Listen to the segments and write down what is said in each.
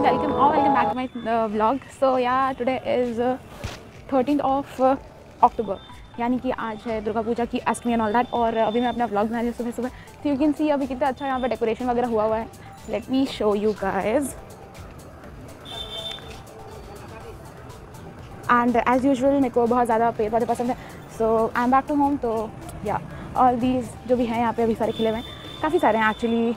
welcome back to my vlog. So yeah, today is 13th of October, यानी कि आज है दुर्गा पूजा की अष्टमी एंड ऑल दैट. और अभी मैं अपना व्लॉग बना रही हूँ सुबह सुबह. तो यू कैन सी अभी कितना अच्छा यहाँ पे डेकोरेशन वगैरह हुआ है. Let me show you guys. And as usual मेरे को बहुत ज़्यादा पेड़ पौधे पसंद है. So I am back to home. तो या ऑल दीज जो भी हैं यहाँ पे अभी सारे खिले हुए हैं. काफ़ी सारे हैं एक्चुअली.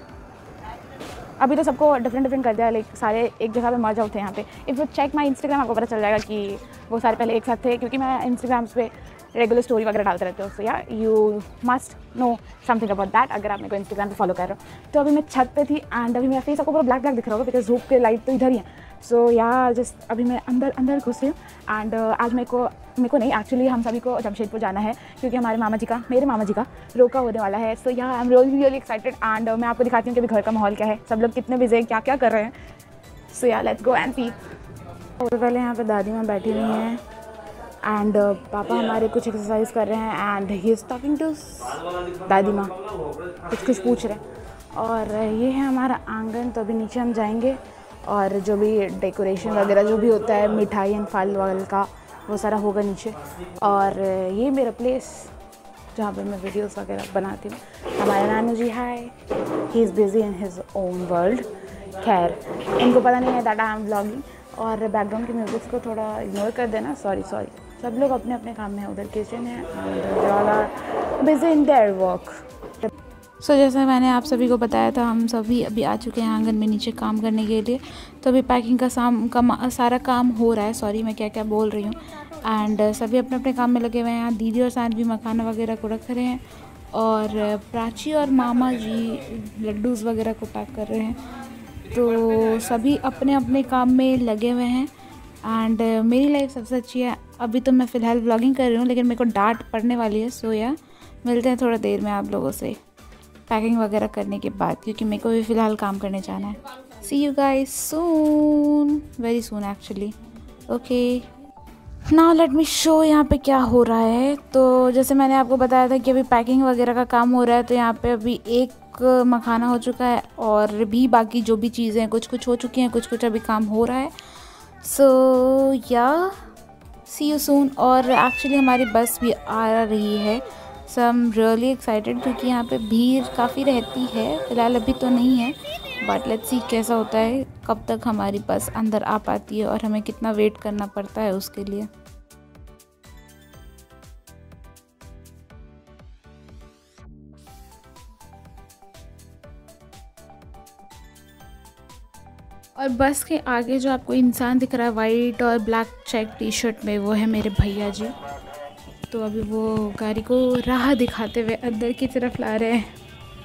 अभी तो सबको डिफरेंट कर दिया है. लाइक सारे एक जगह पे मर्ज आउट थे यहाँ पे. If you check my Instagram आपको पता चल जाएगा कि वो सारे पहले एक साथ थे, क्योंकि मैं इंस्टाग्राम्स पे रेगुलर स्टोरी वगैरह डालते रहते हो. So yeah you must know something about that अगर आप मेरे को इंस्टाग्राम पे फॉलो कर रहे हो. तो अभी मैं छत पे थी एंड अभी मेरा फेस आपको पूरा ब्लैक दिख रहा होगा बिकॉज धूप के लाइट तो इधर ही है. सो या जस्ट अभी मैं अंदर घुस रही हूँ. एंड आज मेरे को नहीं, एक्चुअली हम सभी को जमशेदपुर जाना है क्योंकि मेरे मामा जी का रोका होने वाला है. So yeah I am really excited. And मैं आपको दिखाती हूँ कि अभी घर का माहौल क्या है, सब लोग कितने बिजी हैं, क्या क्या कर रहे हैं. सो या लेट्स गो एंड सी. और पहले यहाँ पे दादी माँ बैठी हुई हैं एंड पापा हमारे कुछ एक्सरसाइज कर रहे हैं and he is talking to दादी माँ, कुछ पूछ रहे हैं. और ये है हमारा आंगन. तो अभी नीचे हम जाएंगे और जो भी डेकोरेशन वगैरह जो भी होता है, मिठाई एंड फल वगैरह का, वो सारा होगा नीचे. और ये मेरा प्लेस जहाँ पे मैं वीडियोस वगैरह बनाती हूँ. हमारे नानू जी hi, he is busy in his own world. खैर इनको पता नहीं है दैट आई एम व्लॉगिंग. और बैकग्राउंड के म्यूजिक को थोड़ा इग्नोर कर देना. सॉरी. सब लोग अपने अपने काम में हैं. उधर किचन है एंड ज़्यादा busy in their work. So जैसे मैंने आप सभी को बताया था, हम सभी अभी आ चुके हैं आंगन में नीचे काम करने के लिए. तो अभी पैकिंग का सारा काम हो रहा है. सॉरी मैं क्या बोल रही हूँ. एंड सभी अपने अपने काम में लगे हुए हैं. यहाँ दीदी और साथ भी मखाना वगैरह को रख रहे हैं और प्राची और मामा जी लड्डूज़ वगैरह को पैक कर रहे हैं. तो सभी अपने अपने काम में लगे हुए हैं. एंड मेरी लाइफ सबसे अच्छी है. अभी तो मैं फ़िलहाल व्लॉगिंग कर रही हूँ, लेकिन मेरे को डांट पड़ने वाली है. सो या मिलते हैं थोड़ा देर में आप लोगों से पैकिंग वगैरह करने के बाद, क्योंकि मेरे को भी फ़िलहाल काम करने जाना है. See you guys soon, very soon actually. Okay now let me show यहाँ पे क्या हो रहा है. तो जैसे मैंने आपको बताया था कि अभी पैकिंग वगैरह का काम हो रहा है. तो यहाँ पे अभी एक मखाना हो चुका है और भी बाकी जो भी चीज़ें हैं कुछ हो चुकी हैं, कुछ अभी काम हो रहा है. सो या सी यू सून. और एक्चुअली हमारी बस भी आ रही है. So I am really excited क्योंकि यहाँ पे भीड़ काफ़ी रहती है. फ़िलहाल अभी तो नहीं है, बट लेट्स सी कैसा होता है, कब तक हमारी बस अंदर आ पाती है और हमें कितना वेट करना पड़ता है उसके लिए. और बस के आगे जो आपको इंसान दिख रहा है वाइट और ब्लैक चेक टी शर्ट में, वो है मेरे भैया जी. तो अभी वो गाड़ी को राह दिखाते हुए अंदर की तरफ ला रहे हैं.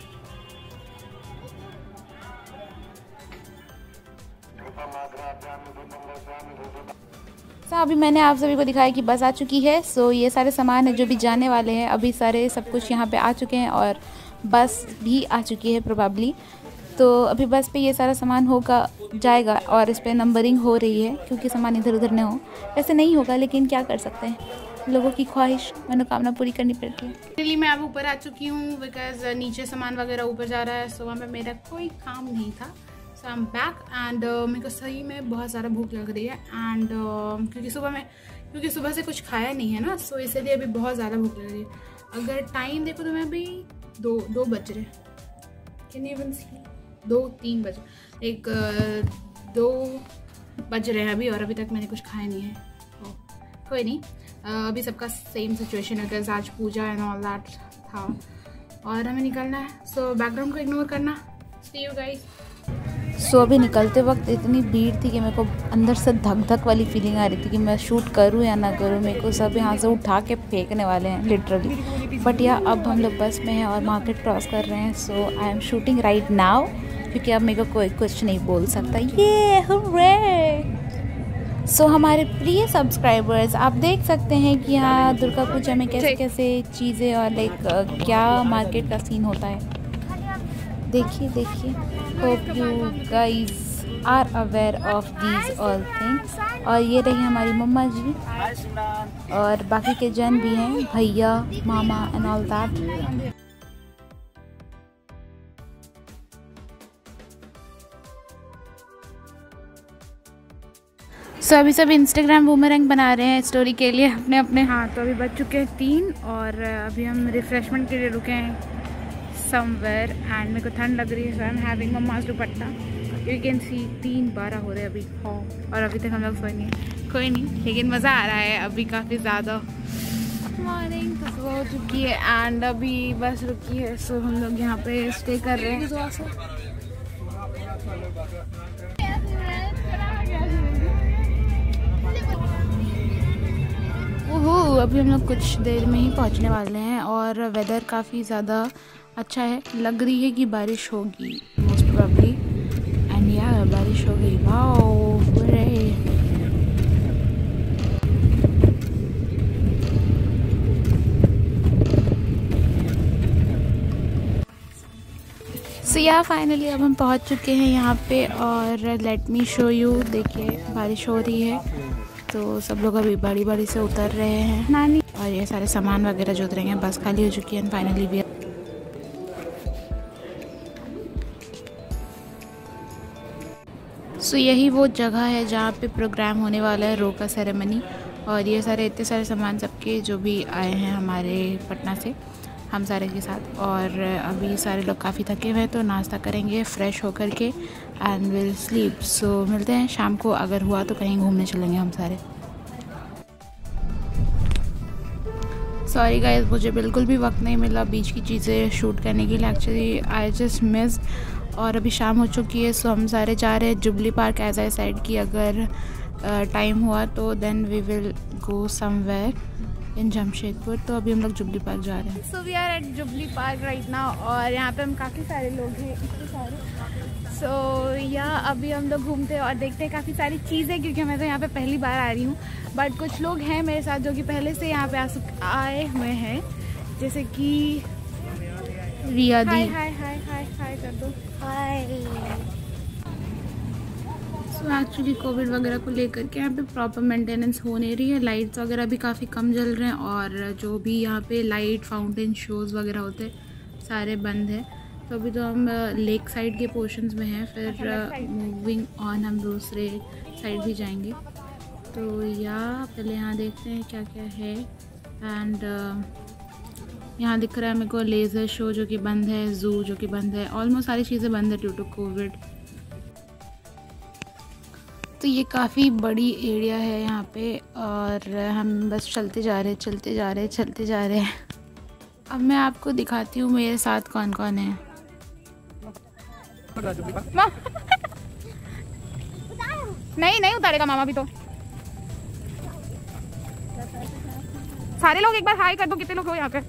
अभी मैंने आप सभी को दिखाया कि बस आ चुकी है. सो ये सारे सामान है जो भी जाने वाले हैं. अभी सारे सब कुछ यहाँ पे आ चुके हैं और बस भी आ चुकी है प्रोबेबली. तो अभी बस पे ये सारा सामान जाएगा और इस पर नंबरिंग हो रही है क्योंकि सामान इधर उधर न हो. वैसे नहीं होगा, लेकिन क्या कर सकते हैं, लोगों की ख्वाहिश मनोकामना पूरी करनी पड़ती है. फाइनली मैं अब ऊपर आ चुकी हूँ बिकॉज नीचे सामान वगैरह ऊपर जा रहा है. सो वहाँ पे मेरा कोई काम नहीं था. So I am back and मेरे को सही में बहुत ज़्यादा भूख लग रही है. एंड क्योंकि सुबह से कुछ खाया नहीं है ना, सो इसलिए अभी बहुत ज़्यादा भूख लग रही है. अगर टाइम देखो तो मैं अभी 2 बज रहे, कैन यू इवन सी, 2-3 बज, 2 बज रहे हैं अभी और अभी तक मैंने कुछ खाया नहीं है. कोई नहीं, अभी सबका सेम सिचुएशन है बिकॉज आज पूजा एंड ऑल दैट था और हमें निकलना है. सो बैकग्राउंड को इग्नोर करना. सी यू गाइस. सो अभी निकलते वक्त इतनी भीड़ थी कि मेरे को अंदर से धक वाली फीलिंग आ रही थी कि मैं शूट करूँ या ना करूँ. मेरे को सब यहाँ से उठा के फेंकने वाले हैं लिटरली. बट या अब हम लोग बस में हैं और मार्केट क्रॉस कर रहे हैं. So I am shooting right now क्योंकि अब मेरे को कोई कुछ नहीं बोल सकता. ये हुर्रे. सो हमारे प्रिय सब्सक्राइबर्स, आप देख सकते हैं कि यहाँ दुर्गा पूजा में कैसे चीज़ें और लाइक क्या मार्केट का सीन होता है. देखिए. Hope you guys are aware of these all things. और ये रही हमारी मम्मा जी और बाकी के जन भी हैं, भैया, मामा एंड ऑल दैट. सो अभी सब इंस्टाग्राम बूमरैंग बना रहे हैं स्टोरी के लिए अपने अपने। हाँ तो अभी बज चुके हैं 3 और अभी हम रिफ़्रेशमेंट के लिए रुके हैं समवेयर एंड मेरे को ठंड लग रही है, so I am having mumma's dupatta. You can see 3:12 हो रहे हैं अभी। हाँ और अभी तक हम लोग सोए नहीं, कोई नहीं, लेकिन मज़ा आ रहा है अभी काफ़ी ज़्यादा। मॉर्निंग तो सुबह हो चुकी है एंड अभी बस रुकी है, सो हम लोग यहाँ पे स्टे कर रहे हैं। ओहो अभी हम लोग कुछ देर में ही पहुंचने वाले हैं और वेदर काफ़ी ज़्यादा अच्छा है, लग रही है कि बारिश होगी मोस्ट प्रोबेबली। एंड या बारिश हो गई, वाओ हुर्रे। सो या फाइनली अब हम पहुंच चुके हैं यहाँ पे और लेट मी शो यू। देखिए बारिश हो रही है तो सब लोग अभी बड़ी बड़ी से उतर रहे हैं नानी, और ये सारे सामान वगैरह जो उतरेंगे, बस खाली हो चुकी है फाइनली भी। सो यही वो जगह है जहाँ पे प्रोग्राम होने वाला है, रो का सेरेमनी। और ये सारे इतने सारे सामान सबके जो भी आए हैं हमारे पटना से, हम सारे के साथ। और अभी सारे लोग काफ़ी थके हुए हैं तो नाश्ता करेंगे फ्रेश होकर के एंड विल स्लीप। सो मिलते हैं शाम को, अगर हुआ तो कहीं घूमने चलेंगे हम सारे। सॉरी गाइस, मुझे बिल्कुल भी वक्त नहीं मिला बीच की चीज़ें शूट करने के लिए, एक्चुअली आई जस्ट मिस। और अभी शाम हो चुकी है सो हम सारे जा रहे हैं jubilee park as I side की, अगर टाइम हुआ तो then we will go somewhere in Jamshedpur. तो अभी हम लोग जुबली पार्क जा रहे हैं। So we are at jubilee park right now और यहाँ पे हम काफ़ी सारे लोग हैं, इतने सारे। सो या अभी हम लोग घूमते हैं और देखते हैं काफ़ी सारी चीज़ें, क्योंकि मैं तो यहाँ पे पहली बार आ रही हूँ। बट कुछ लोग हैं मेरे साथ जो कि पहले से यहाँ पे आए हुए हैं, जैसे कि रिया दी। हाय हाय हाय हाय हाय कर दो, हाय। सो एक्चुअली कोविड वगैरह को लेकर के यहाँ पे प्रॉपर मेंटेनेंस हो नहीं रही है, लाइट्स वगैरह भी काफ़ी कम जल रहे हैं और जो भी यहाँ पे लाइट फाउंटेन शोज़ वगैरह होते हैं सारे बंद है। तो अभी तो हम लेक साइड के पोर्शंस में हैं, फिर मूविंग ऑन हम दूसरे साइड भी जाएंगे। तो या पहले यहाँ देखते हैं क्या क्या है। एंड यहाँ दिख रहा है मेरे को लेज़र शो जो कि बंद है, ज़ू जो कि बंद है, ऑलमोस्ट सारी चीज़ें बंद है ड्यू टू कोविड। तो ये काफ़ी बड़ी एरिया है यहाँ पे और हम बस चलते जा रहे हैं। अब मैं आपको दिखाती हूँ मेरे साथ कौन कौन है। नहीं उतारेगा मामा भी। तो सारे लोग एक बार हाई कर दो, कितने लोग हो यहाँ पे।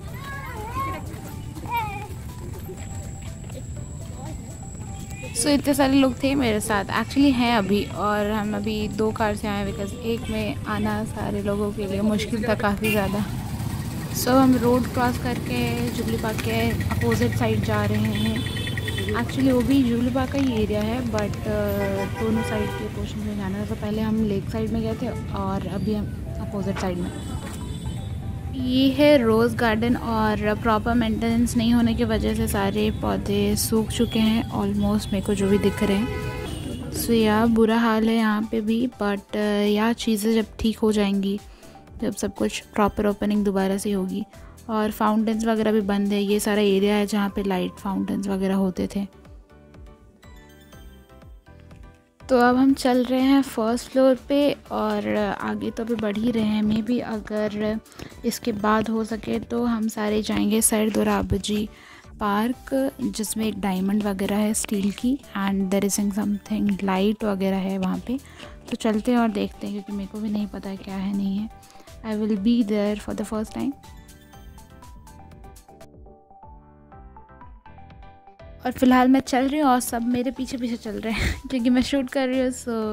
सो इतने सारे लोग थे मेरे साथ, एक्चुअली हैं अभी, और हम अभी 2 कार से आए बिकॉज एक में आना सारे लोगों के लिए मुश्किल था काफ़ी ज़्यादा। सो हम रोड क्रॉस करके जुबली पार्क के अपोजिट साइड जा रहे हैं। एक्चुअली वो भी जुबली पार्क का ही एरिया है बट दोनों साइड के पोर्शन में जाना है। तो पहले हम लेक साइड में गए थे और अभी हम अपोजिट साइड में। ये है रोज़ गार्डन और प्रॉपर मेंटेनेंस नहीं होने की वजह से सारे पौधे सूख चुके हैं ऑलमोस्ट, मेरे को जो भी दिख रहे हैं। सो या बुरा हाल है यहाँ पे भी, बट या चीज़ें जब ठीक हो जाएंगी, जब सब कुछ प्रॉपर ओपनिंग दोबारा से होगी। और फाउंटेन्स वगैरह भी बंद है, ये सारा एरिया है जहाँ पे लाइट फाउंटेन्स वगैरह होते थे। तो अब हम चल रहे हैं फर्स्ट फ्लोर पे और आगे तो अभी बढ़ ही रहे हैं। मे बी अगर इसके बाद हो सके तो हम सारे जाएंगे सर दोराबजी पार्क, जिसमें एक डायमंड वगैरह है स्टील की and there is something light वगैरह है वहाँ पे। तो चलते हैं और देखते हैं, क्योंकि मेरे को भी नहीं पता है क्या है नहीं है। I will be there for the first time. और फिलहाल मैं चल रही हूँ और सब मेरे पीछे पीछे चल रहे हैं क्योंकि मैं शूट कर रही हूँ।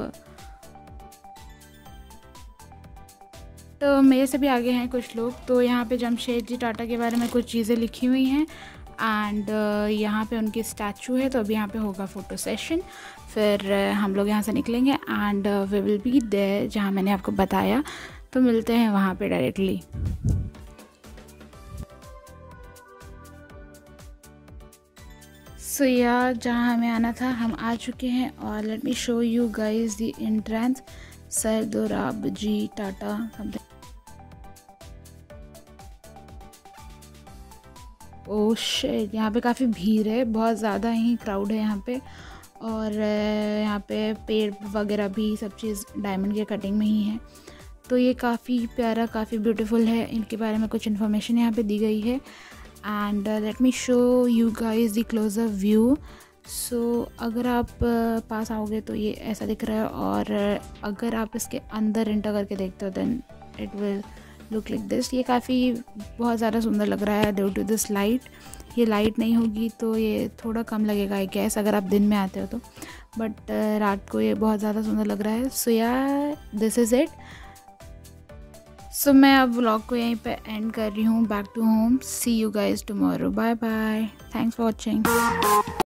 तो मेरे से भी आगे हैं कुछ लोग। तो यहाँ पे जमशेदजी टाटा के बारे में कुछ चीज़ें लिखी हुई हैं एंड यहाँ पे उनकी स्टैचू है। तो अभी यहाँ पे होगा फ़ोटो सेशन, फिर हम लोग यहाँ से निकलेंगे and we will be there जहाँ मैंने आपको बताया। तो मिलते हैं वहाँ पे डायरेक्टली। सो या जहाँ हमें आना था हम आ चुके हैं और let me show you guys the entrance. Sir Dorabji Tata something. Oh shit, यहाँ पे काफ़ी भीड़ है, बहुत ज़्यादा ही क्राउड है यहाँ पे। और यहाँ पे पेड़ वगैरह भी सब चीज़ डायमंड के कटिंग में ही है। तो ये काफ़ी प्यारा, काफ़ी ब्यूटीफुल है। इनके बारे में कुछ इन्फॉर्मेशन यहाँ पे दी गई है। And let me show you guys the closer view. So अगर आप पास आओगे तो ये ऐसा दिख रहा है, और अगर आप इसके अंदर एंटर करके देखते हो then it will look like this. ये काफ़ी बहुत ज़्यादा सुंदर लग रहा है ड्यू टू दिस लाइट। ये लाइट नहीं होगी तो ये थोड़ा कम लगेगा आई गेस, अगर आप दिन में आते हो तो, बट रात को ये बहुत ज़्यादा सुंदर लग रहा है। सो या दिस इज़ इट। सो मैं अब व्लॉग को यहीं पे एंड कर रही हूँ। Back to home, see you guys tomorrow, bye bye, thanks for watching.